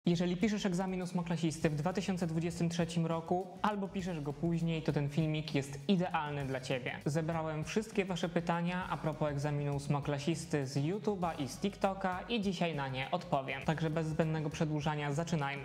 Jeżeli piszesz egzamin ósmoklasisty w 2023 roku albo piszesz go później, to ten filmik jest idealny dla Ciebie. Zebrałem wszystkie Wasze pytania a propos egzaminu ósmoklasisty z YouTube'a i z TikToka i dzisiaj na nie odpowiem. Także bez zbędnego przedłużania zaczynajmy.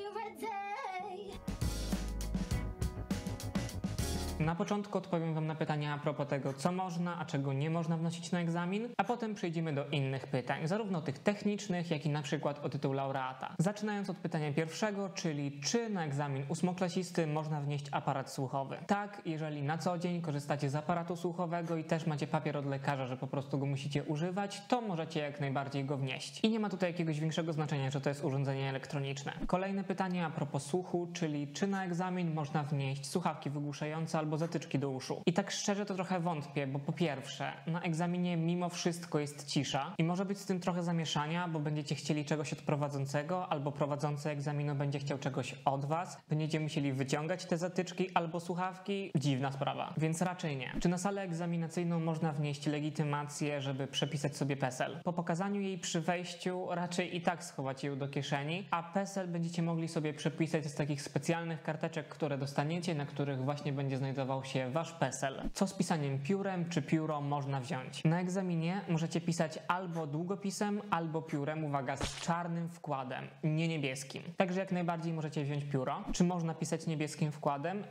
Na początku odpowiem Wam na pytania a propos tego, co można, a czego nie można wnosić na egzamin, a potem przejdziemy do innych pytań, zarówno tych technicznych, jak i na przykład o tytuł laureata. Zaczynając od pytania pierwszego, czyli czy na egzamin ósmoklasisty można wnieść aparat słuchowy? Tak, jeżeli na co dzień korzystacie z aparatu słuchowego i też macie papier od lekarza, że po prostu go musicie używać, to możecie jak najbardziej go wnieść. I nie ma tutaj jakiegoś większego znaczenia, że to jest urządzenie elektroniczne. Kolejne pytanie a propos słuchu, czyli czy na egzamin można wnieść słuchawki wygłuszające albo zatyczki do uszu. I tak szczerze to trochę wątpię, bo po pierwsze, na egzaminie mimo wszystko jest cisza i może być z tym trochę zamieszania, bo będziecie chcieli czegoś od prowadzącego, albo prowadzący egzaminu będzie chciał czegoś od was, będziecie musieli wyciągać te zatyczki albo słuchawki. Dziwna sprawa, więc raczej nie. Czy na salę egzaminacyjną można wnieść legitymację, żeby przepisać sobie PESEL? Po pokazaniu jej przy wejściu raczej i tak schowacie ją do kieszeni, a PESEL będziecie mogli sobie przepisać z takich specjalnych karteczek, które dostaniecie, na których właśnie będzie znajdował się wasz PESEL. Co z pisaniem piórem czy pióro można wziąć? Na egzaminie możecie pisać albo długopisem, albo piórem, uwaga, z czarnym wkładem, nie niebieskim. Także jak najbardziej możecie wziąć pióro. Czy można pisać niebieskim wkładem?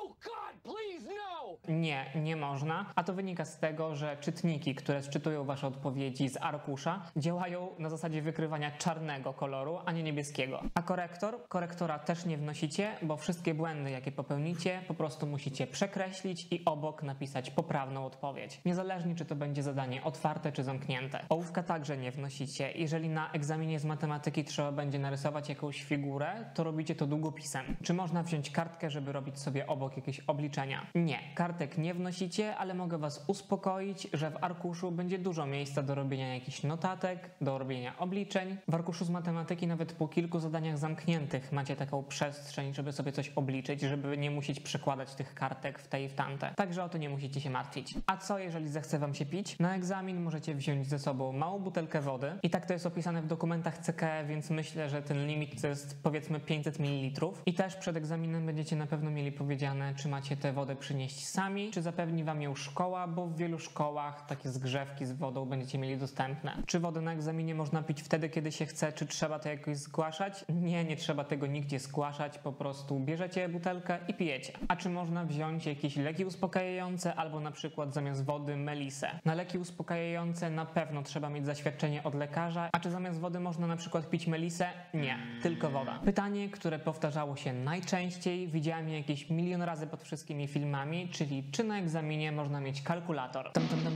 Nie można, a to wynika z tego, że czytniki, które sczytują wasze odpowiedzi z arkusza, działają na zasadzie wykrywania czarnego koloru, a nie niebieskiego. A korektora też nie wnosicie, bo wszystkie błędy, jakie popełnicie, po prostu musicie przekreślić i obok napisać poprawną odpowiedź. Niezależnie, czy to będzie zadanie otwarte, czy zamknięte. Ołówka także nie wnosicie. Jeżeli na egzaminie z matematyki trzeba będzie narysować jakąś figurę, to robicie to długopisem. Czy można wziąć kartkę, żeby robić sobie obok jakieś obliczenia? Nie. Kartek nie wnosicie, ale mogę was uspokoić, że w arkuszu będzie dużo miejsca do robienia jakichś notatek, do robienia obliczeń. W arkuszu z matematyki nawet po kilku zadaniach zamkniętych macie taką przestrzeń, żeby sobie coś obliczyć, żeby nie musieć przekładać tych kartek w te i w tamte. Także o to nie musicie się martwić. A co jeżeli zechce wam się pić? Na egzamin możecie wziąć ze sobą małą butelkę wody i tak to jest opisane w dokumentach CKE, więc myślę, że ten limit to jest powiedzmy 500 ml. I też przed egzaminem będziecie na pewno mieli powiedziane, czy macie tę wodę przynieść sami, czy zapewni wam ją szkoła, bo w wielu szkołach takie zgrzewki z wodą będziecie mieli dostępne. Czy wodę na egzaminie można pić wtedy, kiedy się chce, czy trzeba to jakoś zgłaszać? Nie trzeba tego nigdzie zgłaszać, po prostu bierzecie butelkę i pijecie. A czy można wziąć jakieś leki uspokajające albo na przykład zamiast wody melisę? Na leki uspokajające na pewno trzeba mieć zaświadczenie od lekarza, a czy zamiast wody można na przykład pić melisę? Nie, tylko woda. Pytanie, które powtarzało się najczęściej, widziałem je jakieś milion razy pod wszystkimi filmami, czyli czy na egzaminie można mieć kalkulator?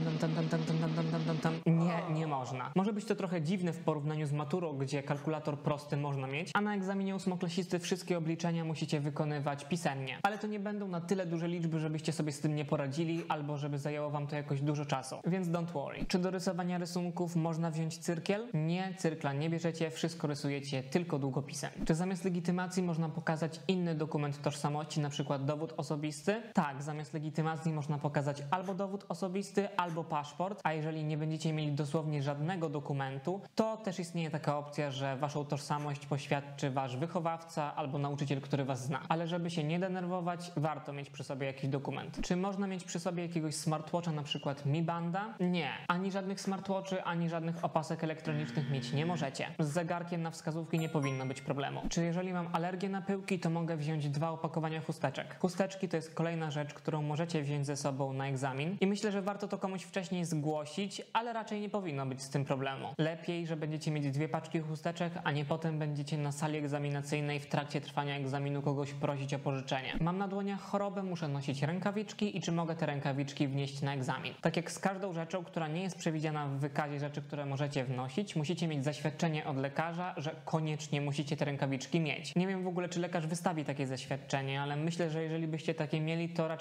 Nie można. Może być to trochę dziwne w porównaniu z maturą, gdzie kalkulator prosty można mieć, a na egzaminie ósmoklasisty wszystkie obliczenia musicie wykonywać pisemnie. Ale to nie będą na tyle duże liczby, żebyście sobie z tym nie poradzili, albo żeby zajęło wam to jakoś dużo czasu. Więc don't worry. Czy do rysowania rysunków można wziąć cyrkiel? Nie, cyrkla nie bierzecie, wszystko rysujecie tylko długopisem. Czy zamiast legitymacji można pokazać inny dokument tożsamości, na przykład dowód osobisty? Tak, zamiast legitymacji można pokazać albo dowód osobisty, albo paszport, a jeżeli nie będziecie mieli dosłownie żadnego dokumentu, to też istnieje taka opcja, że waszą tożsamość poświadczy wasz wychowawca albo nauczyciel, który was zna. Ale żeby się nie denerwować, warto mieć przy sobie jakiś dokument. Czy można mieć przy sobie jakiegoś smartwatcha, na przykład Mi Banda? Nie. Ani żadnych smartwatchy, ani żadnych opasek elektronicznych mieć nie możecie. Z zegarkiem na wskazówki nie powinno być problemu. Czy jeżeli mam alergię na pyłki, to mogę wziąć 2 opakowania chusteczek? Chusteczki to jest kolejna rzecz, którą możecie wziąć ze sobą na egzamin i myślę, że warto to komuś wcześniej zgłosić, ale raczej nie powinno być z tym problemu. Lepiej, że będziecie mieć 2 paczki chusteczek, a nie potem będziecie na sali egzaminacyjnej w trakcie trwania egzaminu kogoś prosić o pożyczenie. Mam na dłoniach chorobę, muszę nosić rękawiczki i czy mogę te rękawiczki wnieść na egzamin? Tak jak z każdą rzeczą, która nie jest przewidziana w wykazie rzeczy, które możecie wnosić, musicie mieć zaświadczenie od lekarza, że koniecznie musicie te rękawiczki mieć. Nie wiem w ogóle, czy lekarz wystawi takie zaświadczenie, ale myślę, że jeżeli byście takie mieli, to raczej nie powinno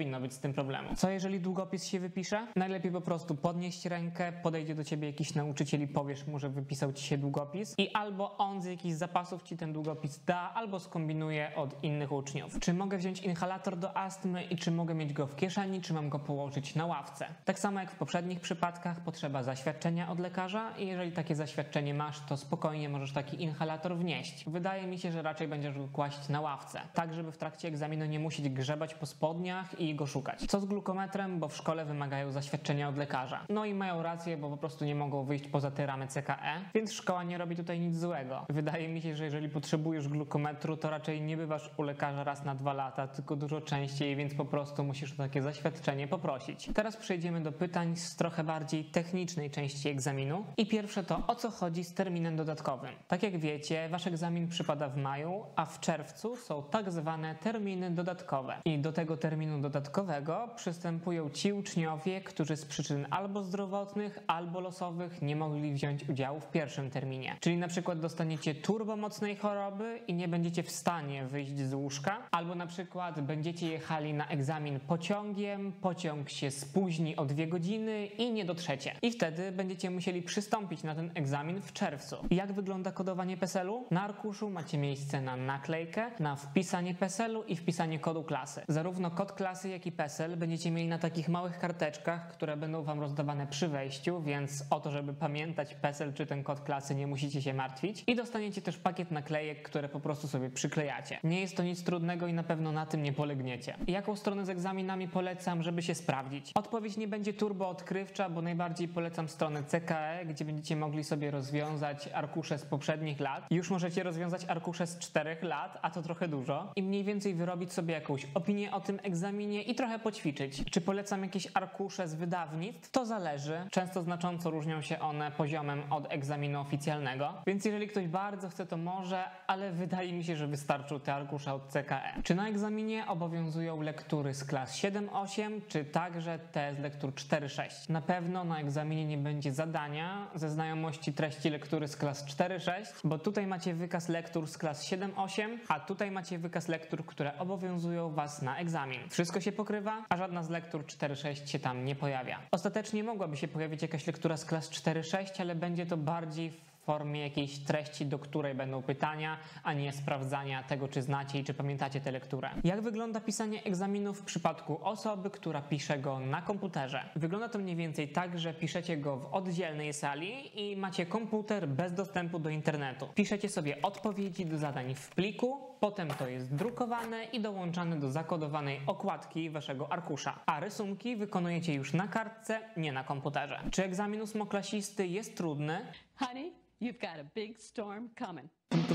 powinno być z tym problemu. Co jeżeli długopis się wypisze? Najlepiej po prostu podnieść rękę, podejdzie do ciebie jakiś nauczyciel i powiesz mu, że wypisał ci się długopis i albo on z jakichś zapasów ci ten długopis da, albo skombinuje od innych uczniów. Czy mogę wziąć inhalator do astmy i czy mogę mieć go w kieszeni, czy mam go położyć na ławce? Tak samo jak w poprzednich przypadkach potrzeba zaświadczenia od lekarza i jeżeli takie zaświadczenie masz, to spokojnie możesz taki inhalator wnieść. Wydaje mi się, że raczej będziesz go kłaść na ławce, tak żeby w trakcie egzaminu nie musieć grzebać po spodniach i go szukać. Co z glukometrem, bo w szkole wymagają zaświadczenia od lekarza. No i mają rację, bo po prostu nie mogą wyjść poza te ramy CKE, więc szkoła nie robi tutaj nic złego. Wydaje mi się, że jeżeli potrzebujesz glukometru, to raczej nie bywasz u lekarza raz na 2 lata, tylko dużo częściej, więc po prostu musisz o takie zaświadczenie poprosić. Teraz przejdziemy do pytań z trochę bardziej technicznej części egzaminu. I pierwsze to, o co chodzi z terminem dodatkowym. Tak jak wiecie, wasz egzamin przypada w maju, a w czerwcu są tak zwane terminy dodatkowe. I do tego terminu dodatkowego przystępują ci uczniowie, którzy z przyczyn albo zdrowotnych, albo losowych nie mogli wziąć udziału w pierwszym terminie. Czyli na przykład dostaniecie turbomocnej choroby i nie będziecie w stanie wyjść z łóżka, albo na przykład będziecie jechali na egzamin pociągiem, pociąg się spóźni o 2 godziny i nie dotrzecie. I wtedy będziecie musieli przystąpić na ten egzamin w czerwcu. Jak wygląda kodowanie PESEL-u? Na arkuszu macie miejsce na naklejkę, na wpisanie PESEL-u i wpisanie kodu klasy. Zarówno kod klasy, jak i PESEL będziecie mieli na takich małych karteczkach, które będą wam rozdawane przy wejściu, więc o to, żeby pamiętać PESEL czy ten kod klasy, nie musicie się martwić. I dostaniecie też pakiet naklejek, które po prostu sobie przyklejacie. Nie jest to nic trudnego i na pewno na tym nie polegniecie. Jaką stronę z egzaminami polecam, żeby się sprawdzić? Odpowiedź nie będzie turbo odkrywcza, bo najbardziej polecam stronę CKE, gdzie będziecie mogli sobie rozwiązać arkusze z poprzednich lat. Już możecie rozwiązać arkusze z 4 lat, a to trochę dużo. I mniej więcej wyrobić sobie jakąś opinię o tym egzaminie i trochę poćwiczyć. Czy polecam jakieś arkusze z wydawnictw? To zależy. Często znacząco różnią się one poziomem od egzaminu oficjalnego. Więc jeżeli ktoś bardzo chce, to może, ale wydaje mi się, że wystarczą te arkusze od CKE. Czy na egzaminie obowiązują lektury z klas 7-8, czy także te z lektur 4-6? Na pewno na egzaminie nie będzie zadania ze znajomości treści lektury z klas 4-6, bo tutaj macie wykaz lektur z klas 7-8, a tutaj macie wykaz lektur, które obowiązują was na egzamin. Wszystko się pokrywa, a żadna z lektur 4-6 się tam nie pojawia. Ostatecznie mogłaby się pojawić jakaś lektura z klas 4-6, ale będzie to bardziej w formie jakiejś treści, do której będą pytania, a nie sprawdzania tego, czy znacie i czy pamiętacie tę lekturę. Jak wygląda pisanie egzaminu w przypadku osoby, która pisze go na komputerze? Wygląda to mniej więcej tak, że piszecie go w oddzielnej sali i macie komputer bez dostępu do internetu. Piszecie sobie odpowiedzi do zadań w pliku, potem to jest drukowane i dołączane do zakodowanej okładki waszego arkusza, a rysunki wykonujecie już na kartce, nie na komputerze. Czy egzamin ósmoklasisty jest trudny? Honey, you've got a big storm coming.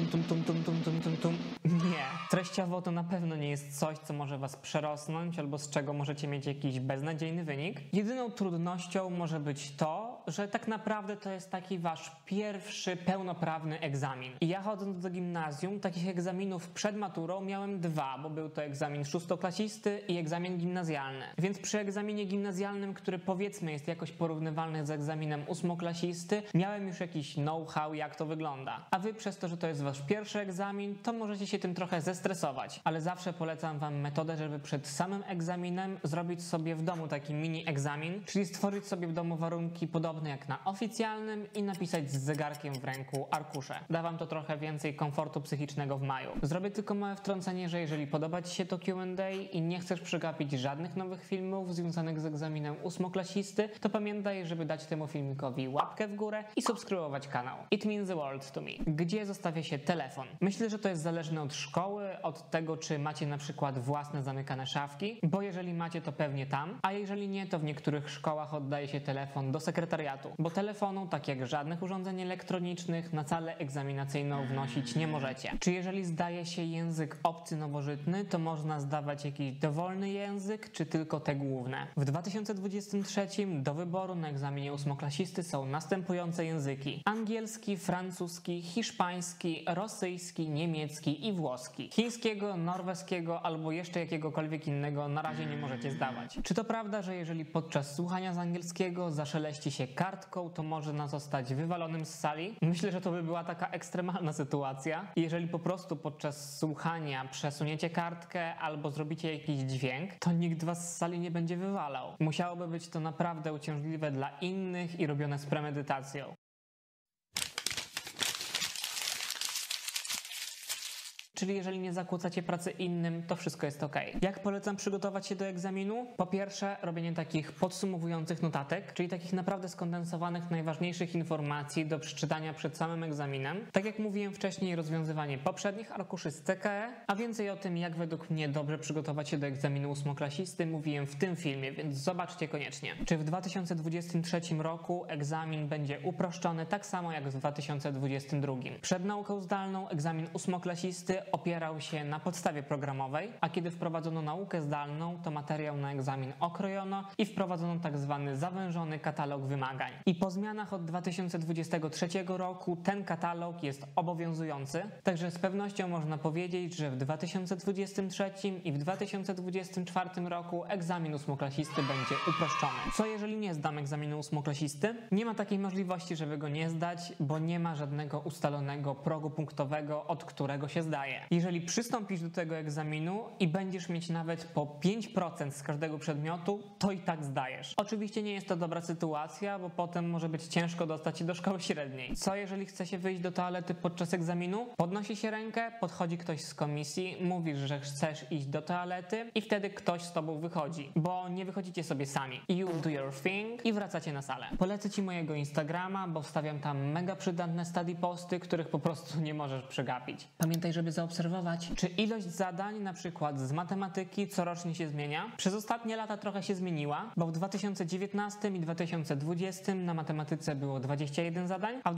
Nie. Treściowo to na pewno nie jest coś, co może was przerosnąć albo z czego możecie mieć jakiś beznadziejny wynik. Jedyną trudnością może być to, że tak naprawdę to jest taki wasz pierwszy pełnoprawny egzamin. I ja chodząc do gimnazjum, takich egzaminów przed maturą miałem 2, bo był to egzamin szóstoklasisty i egzamin gimnazjalny. Więc przy egzaminie gimnazjalnym, który powiedzmy jest jakoś porównywalny z egzaminem ósmoklasisty, miałem już jakiś know-how, jak to wygląda. A wy przez to, że to jest wasz pierwszy egzamin, to możecie się tym trochę zestresować. Ale zawsze polecam wam metodę, żeby przed samym egzaminem zrobić sobie w domu taki mini egzamin, czyli stworzyć sobie w domu warunki podobne jak na oficjalnym i napisać z zegarkiem w ręku arkusze. Da wam to trochę więcej komfortu psychicznego w maju. Zrobię tylko małe wtrącenie, że jeżeli podoba ci się to Q&A i nie chcesz przegapić żadnych nowych filmów związanych z egzaminem ósmoklasisty, to pamiętaj, żeby dać temu filmikowi łapkę w górę i subskrybować kanał. It means the world to me. Gdzie zostawia się telefon? Myślę, że to jest zależne od szkoły, od tego, czy macie na przykład własne zamykane szafki, bo jeżeli macie, to pewnie tam, a jeżeli nie, to w niektórych szkołach oddaje się telefon do sekretariatu, bo telefonu, tak jak żadnych urządzeń elektronicznych, na salę egzaminacyjną wnosić nie możecie. Czy jeżeli zdaje się język obcy nowożytny, to można zdawać jakiś dowolny język, czy tylko te główne? W 2023 do wyboru na egzaminie ósmoklasisty są następujące języki: angielski, francuski, hiszpański, rosyjski, niemiecki i włoski. Chińskiego, norweskiego albo jeszcze jakiegokolwiek innego na razie nie możecie zdawać. Czy to prawda, że jeżeli podczas słuchania z angielskiego zaszeleści się kartką, to można zostać wywalonym z sali. Myślę, że to by była taka ekstremalna sytuacja. Jeżeli po prostu podczas słuchania przesuniecie kartkę albo zrobicie jakiś dźwięk, to nikt was z sali nie będzie wywalał. Musiałoby być to naprawdę uciążliwe dla innych i robione z premedytacją. Czyli jeżeli nie zakłócacie pracy innym, to wszystko jest ok. Jak polecam przygotować się do egzaminu? Po pierwsze, robienie takich podsumowujących notatek, czyli takich naprawdę skondensowanych najważniejszych informacji do przeczytania przed samym egzaminem. Tak jak mówiłem wcześniej, rozwiązywanie poprzednich arkuszy z CKE, a więcej o tym, jak według mnie dobrze przygotować się do egzaminu ósmoklasisty, mówiłem w tym filmie, więc zobaczcie koniecznie. Czy w 2023 roku egzamin będzie uproszczony tak samo jak w 2022? Przed nauką zdalną egzamin ósmoklasisty opierał się na podstawie programowej, a kiedy wprowadzono naukę zdalną, to materiał na egzamin okrojono i wprowadzono tak zwany zawężony katalog wymagań. I po zmianach od 2023 roku ten katalog jest obowiązujący, także z pewnością można powiedzieć, że w 2023 i w 2024 roku egzamin ósmoklasisty będzie uproszczony. Co jeżeli nie zdam egzaminu ósmoklasisty? Nie ma takiej możliwości, żeby go nie zdać, bo nie ma żadnego ustalonego progu punktowego, od którego się zdaje. Jeżeli przystąpisz do tego egzaminu i będziesz mieć nawet po 5% z każdego przedmiotu, to i tak zdajesz. Oczywiście nie jest to dobra sytuacja, bo potem może być ciężko dostać się do szkoły średniej. Co jeżeli chce się wyjść do toalety podczas egzaminu? Podnosi się rękę, podchodzi ktoś z komisji, mówisz, że chcesz iść do toalety i wtedy ktoś z tobą wychodzi, bo nie wychodzicie sobie sami. You do your thing i wracacie na salę. Polecę ci mojego Instagrama, bo wstawiam tam mega przydatne study posty, których po prostu nie możesz przegapić. Pamiętaj, żeby zaobserwować, czy ilość zadań, na przykład z matematyki, corocznie się zmienia. Przez ostatnie lata trochę się zmieniła, bo w 2019 i 2020 na matematyce było 21 zadań, a w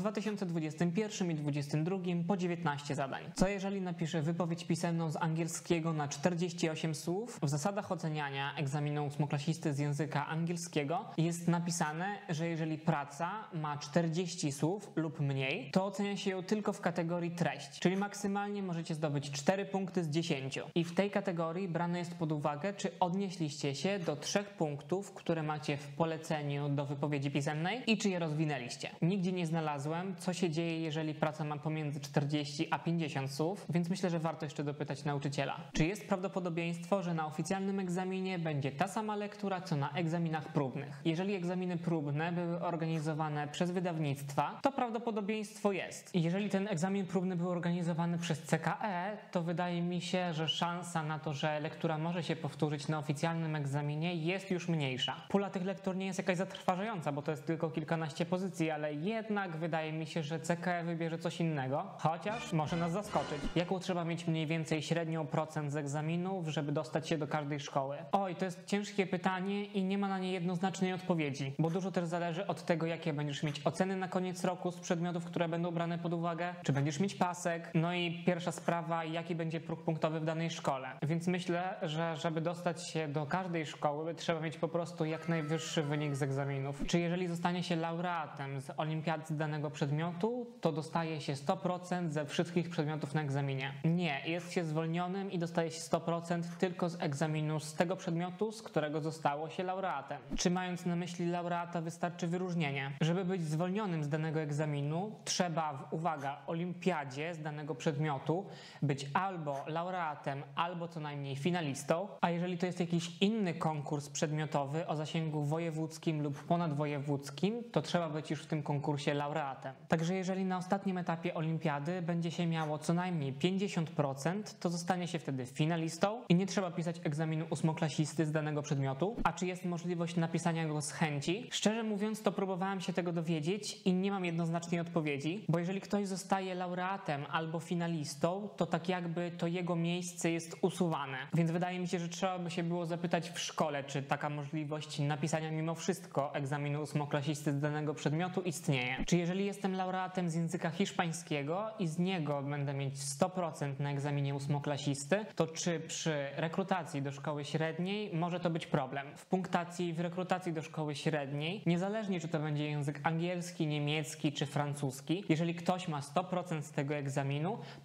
2021 i 2022 po 19 zadań. Co jeżeli napiszę wypowiedź pisemną z angielskiego na 48 słów? W zasadach oceniania egzaminu ósmoklasisty z języka angielskiego jest napisane, że jeżeli praca ma 40 słów lub mniej, to ocenia się ją tylko w kategorii treść, czyli maksymalnie możecie zdobyć 4 punkty z 10. I w tej kategorii brane jest pod uwagę, czy odnieśliście się do 3 punktów, które macie w poleceniu do wypowiedzi pisemnej i czy je rozwinęliście. Nigdzie nie znalazłem, co się dzieje, jeżeli praca ma pomiędzy 40 a 50 słów, więc myślę, że warto jeszcze dopytać nauczyciela. Czy jest prawdopodobieństwo, że na oficjalnym egzaminie będzie ta sama lektura, co na egzaminach próbnych? Jeżeli egzaminy próbne były organizowane przez wydawnictwa, to prawdopodobieństwo jest. I jeżeli ten egzamin próbny był organizowany przez CKE, to wydaje mi się, że szansa na to, że lektura może się powtórzyć na oficjalnym egzaminie jest już mniejsza. Pula tych lektur nie jest jakaś zatrważająca, bo to jest tylko kilkanaście pozycji, ale jednak wydaje mi się, że CKE wybierze coś innego, chociaż może nas zaskoczyć. Jaką trzeba mieć mniej więcej średnią procent z egzaminów, żeby dostać się do każdej szkoły? Oj, to jest ciężkie pytanie i nie ma na nie jednoznacznej odpowiedzi, bo dużo też zależy od tego, jakie będziesz mieć oceny na koniec roku z przedmiotów, które będą brane pod uwagę, czy będziesz mieć pasek, no i pierwsza sprawa, jaki będzie próg punktowy w danej szkole. Więc myślę, że żeby dostać się do każdej szkoły, trzeba mieć po prostu jak najwyższy wynik z egzaminów. Czy jeżeli zostanie się laureatem z olimpiady z danego przedmiotu, to dostaje się 100% ze wszystkich przedmiotów na egzaminie? Nie, jest się zwolnionym i dostaje się 100% tylko z egzaminu z tego przedmiotu, z którego zostało się laureatem. Czy mając na myśli laureata wystarczy wyróżnienie? Żeby być zwolnionym z danego egzaminu, trzeba w, uwaga, olimpiadzie z danego przedmiotu być albo laureatem, albo co najmniej finalistą, a jeżeli to jest jakiś inny konkurs przedmiotowy o zasięgu wojewódzkim lub ponadwojewódzkim, to trzeba być już w tym konkursie laureatem. Także jeżeli na ostatnim etapie olimpiady będzie się miało co najmniej 50%, to zostanie się wtedy finalistą i nie trzeba pisać egzaminu ósmoklasisty z danego przedmiotu. A czy jest możliwość napisania go z chęci? Szczerze mówiąc, to próbowałem się tego dowiedzieć i nie mam jednoznacznej odpowiedzi, bo jeżeli ktoś zostaje laureatem albo finalistą, to tak jakby to jego miejsce jest usuwane. Więc wydaje mi się, że trzeba by się było zapytać w szkole, czy taka możliwość napisania mimo wszystko egzaminu ósmoklasisty z danego przedmiotu istnieje. Czy jeżeli jestem laureatem z języka hiszpańskiego i z niego będę mieć 100% na egzaminie ósmoklasisty, to czy przy rekrutacji do szkoły średniej może to być problem? W punktacji w rekrutacji do szkoły średniej, niezależnie czy to będzie język angielski, niemiecki czy francuski, jeżeli ktoś ma 100% z tego egzaminu, to będzie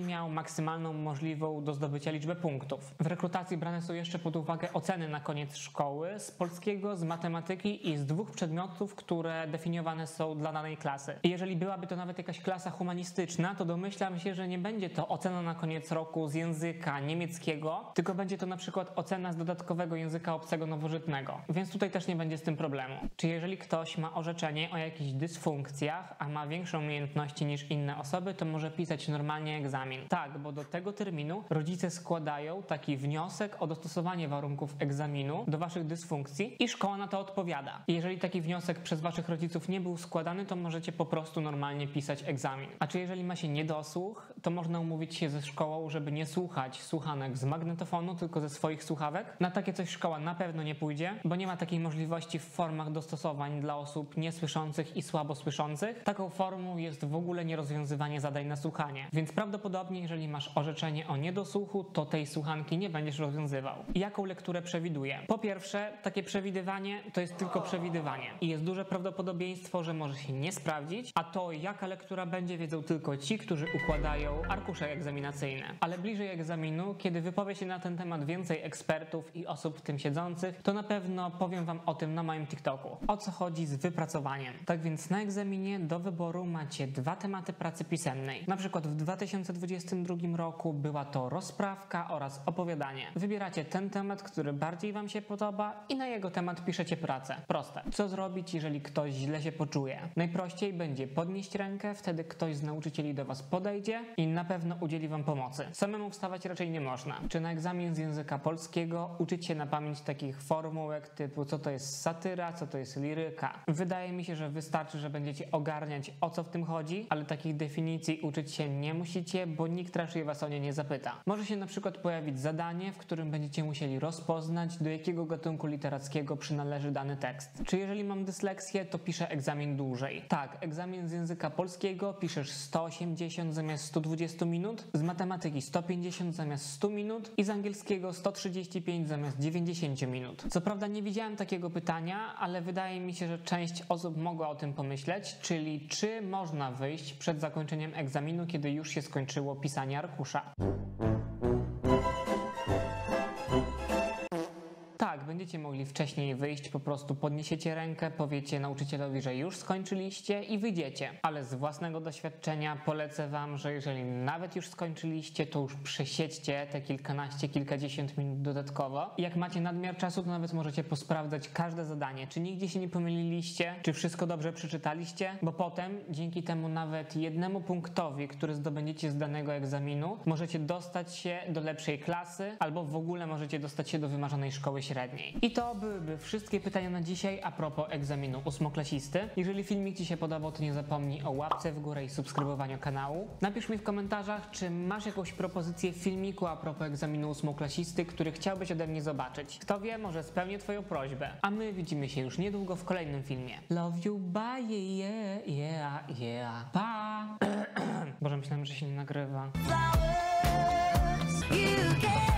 miał maksymalną możliwą do zdobycia liczbę punktów. W rekrutacji brane są jeszcze pod uwagę oceny na koniec szkoły z polskiego, z matematyki i z 2 przedmiotów, które definiowane są dla danej klasy. I jeżeli byłaby to nawet jakaś klasa humanistyczna, to domyślam się, że nie będzie to ocena na koniec roku z języka niemieckiego, tylko będzie to na przykład ocena z dodatkowego języka obcego nowożytnego. Więc tutaj też nie będzie z tym problemu. Czy jeżeli ktoś ma orzeczenie o jakichś dysfunkcjach, a ma większą umiejętności niż inne osoby, to może pisać normalnie egzamin. Tak, bo do tego terminu rodzice składają taki wniosek o dostosowanie warunków egzaminu do waszych dysfunkcji i szkoła na to odpowiada. I jeżeli taki wniosek przez waszych rodziców nie był składany, to możecie po prostu normalnie pisać egzamin. A czy jeżeli ma się niedosłuch, to można umówić się ze szkołą, żeby nie słuchać słuchanek z magnetofonu, tylko ze swoich słuchawek. Na takie coś szkoła na pewno nie pójdzie, bo nie ma takiej możliwości w formach dostosowań dla osób niesłyszących i słabo słyszących. Taką formą jest w ogóle nierozwiązywanie zadań na słuchanie. Więc prawdopodobnie, jeżeli masz orzeczenie o niedosłuchu, to tej słuchanki nie będziesz rozwiązywał. I jaką lekturę przewiduję? Po pierwsze, takie przewidywanie to jest tylko przewidywanie. I jest duże prawdopodobieństwo, że może się nie sprawdzić, a to jaka lektura będzie, wiedzą tylko ci, którzy układają arkusze egzaminacyjne. Ale bliżej egzaminu, kiedy wypowie się na ten temat więcej ekspertów i osób w tym siedzących, to na pewno powiem wam o tym na moim TikToku. O co chodzi z wypracowaniem? Tak więc na egzaminie do wyboru macie 2 tematy pracy pisemnej. Na przykład w 2022 roku była to rozprawka oraz opowiadanie. Wybieracie ten temat, który bardziej wam się podoba i na jego temat piszecie pracę. Proste. Co zrobić, jeżeli ktoś źle się poczuje? Najprościej będzie podnieść rękę, wtedy ktoś z nauczycieli do was podejdzie i na pewno udzieli wam pomocy. Samemu wstawać raczej nie można. Czy na egzamin z języka polskiego uczyć się na pamięć takich formułek typu co to jest satyra, co to jest liryka? Wydaje mi się, że wystarczy, że będziecie ogarniać, o co w tym chodzi, ale takich definicji uczyć się nie musicie, bo nikt raczej was o nie nie zapyta. Może się na przykład pojawić zadanie, w którym będziecie musieli rozpoznać, do jakiego gatunku literackiego przynależy dany tekst. Czy jeżeli mam dysleksję, to piszę egzamin dłużej? Tak, egzamin z języka polskiego piszesz 180 zamiast 120 minut, z matematyki 150 zamiast 100 minut i z angielskiego 135 zamiast 90 minut. Co prawda nie widziałem takiego pytania, ale wydaje mi się, że część osób mogła o tym pomyśleć, czyli czy można wyjść przed zakończeniem egzaminu, kiedy już się skończyło pisanie arkusza. Tak, będziecie mogli wcześniej wyjść, po prostu podniesiecie rękę, powiecie nauczycielowi, że już skończyliście i wyjdziecie. Ale z własnego doświadczenia polecę wam, że jeżeli nawet już skończyliście, to już przesiedźcie te kilkanaście, kilkadziesiąt minut dodatkowo. I jak macie nadmiar czasu, to nawet możecie posprawdzać każde zadanie, czy nigdzie się nie pomyliliście, czy wszystko dobrze przeczytaliście, bo potem dzięki temu nawet jednemu punktowi, który zdobędziecie z danego egzaminu, możecie dostać się do lepszej klasy, albo w ogóle możecie dostać się do wymarzonej szkoły średniej. I to byłyby wszystkie pytania na dzisiaj a propos egzaminu ósmoklasisty. Jeżeli filmik ci się podobał, to nie zapomnij o łapce w górę i subskrybowaniu kanału. Napisz mi w komentarzach, czy masz jakąś propozycję filmiku a propos egzaminu ósmoklasisty, który chciałbyś ode mnie zobaczyć. Kto wie, może spełnię twoją prośbę. A my widzimy się już niedługo w kolejnym filmie. Love you, bye, yeah, yeah, yeah. Pa! Boże, myślałem, że się nie nagrywa. Flowers, you can